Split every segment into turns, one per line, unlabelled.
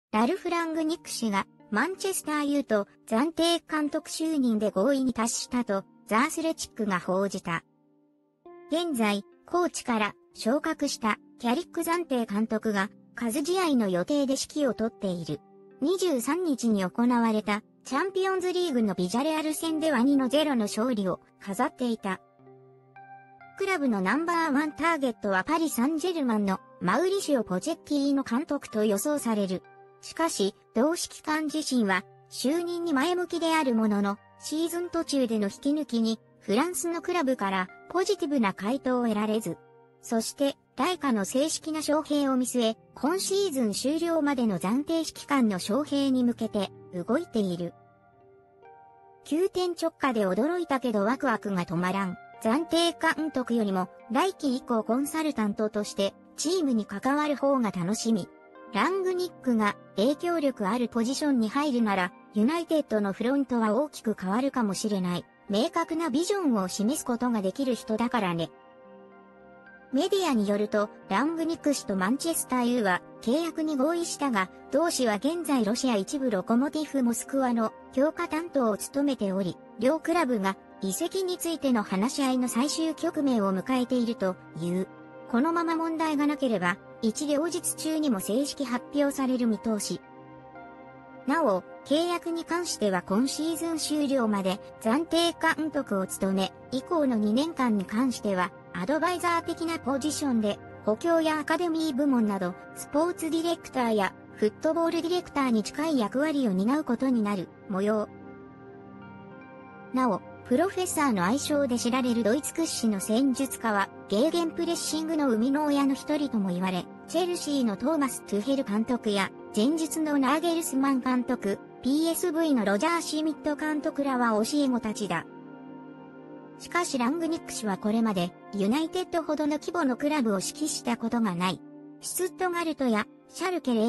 ラルフ・ラングニック氏がマンチェスター U と暫定監督就任で合意に達したとザ・アスレチックが報じた。現在、コーチから昇格したキャリック暫定監督が数試合の予定で指揮を執っている。23日に行われたチャンピオンズリーグのビジャレアル戦では2-0の勝利を飾っていた。クラブのナンバーワンターゲットはパリ・サンジェルマンのマウリシオ・ポチェッティーノ監督と予想される。しかし、同指揮官自身は就任に前向きであるものの、シーズン途中での引き抜きにフランスのクラブからポジティブな回答を得られず、そして来夏の正式な招聘を見据え、今シーズン終了までの暫定指揮官の招聘に向けて動いている。急転直下で驚いたけどワクワクが止まらん。暫定監督よりも来季以降コンサルタントとしてチームに関わる方が楽しみ。ラングニックが影響力あるポジションに入るなら、ユナイテッドのフロントは大きく変わるかもしれない。明確なビジョンを示すことができる人だからね。メディアによると、ラングニック氏とマンチェスター U は契約に合意したが、同氏は現在ロシア一部ロコモティフモスクワの強化担当を務めており、両クラブが移籍についての話し合いの最終局面を迎えているという。このまま問題がなければ、一両日中にも正式発表される見通し。なお、契約に関しては今シーズン終了まで暫定監督を務め、以降の2年間に関しては、アドバイザー的なポジションで、補強やアカデミー部門など、スポーツディレクターやフットボールディレクターに近い役割を担うことになる模様。なお、プロフェッサーの愛称で知られるドイツ屈指の戦術家は、ゲーゲンプレッシングの生みの親の一人とも言われ、チェルシーのトーマス・トゥヘル監督や、前述のナーゲルスマン監督、PSV のロジャー・シュミット監督らは教え子たちだ。しかしラングニック氏はこれまで、ユナイテッドほどの規模のクラブを指揮したことがない。シュツットガルトや、シャルケ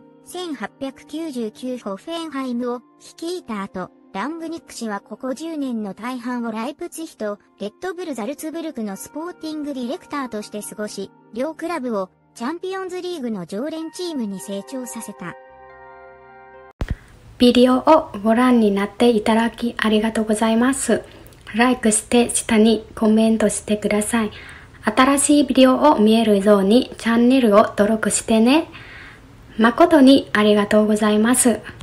04、1899ホフェンハイムを率いた後、ラングニック氏はここ10年の大半をライプツィヒとレッドブルザルツブルクのスポーティングディレクターとして過ごし、両クラブをチャンピオンズリーグの常連チームに成長させた。
ビデオをご覧になっていただきありがとうございます。ライクして下にコメントしてください。新しいビデオを見えるようにチャンネルを登録してね。誠にありがとうございます。